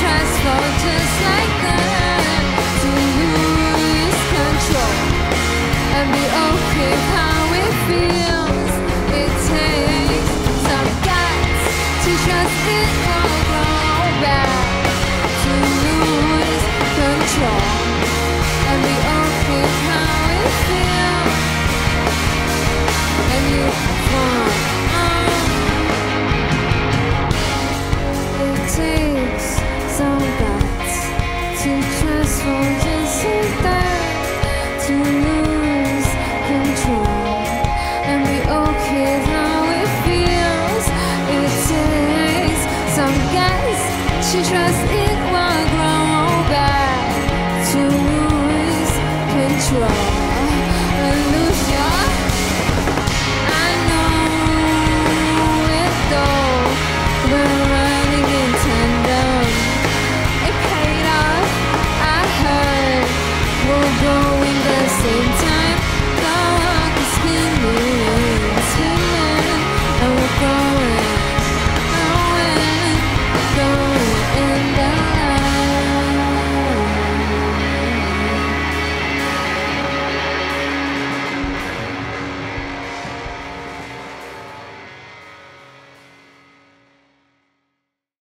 transform just like that, to lose control and be okay with how it feels. It takes some guts to trust it won't go back, to lose control and be okay with how it feels. And you fall on. It takes some guts to transform just like that, to lose control and be okay with how it feels. It takes some guts to trust it won't grow back, to lose control